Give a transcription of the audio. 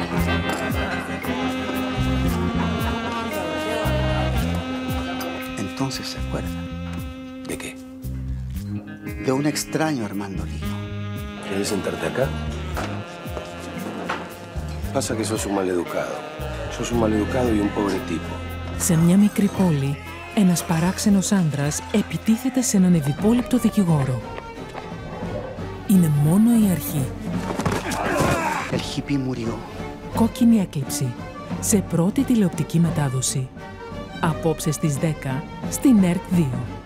Entonces se acuerda. ¿De qué? De un extraño Armando Lío. ¿Querés sentarte acá? Pasa que sos un maleducado. Sos un maleducado y un pobre tipo. Σε μια μικρή πόλη, ένας παράξενος άντρας επιτίθεται σε έναν ευυπόληπτο δικηγόρο. Είναι μόνο η αρχή. El hippie murió. Κόκκινη έκλειψη. Σε πρώτη τηλεοπτική μετάδοση. Απόψε στις 10 στην ΕΡΤ 2.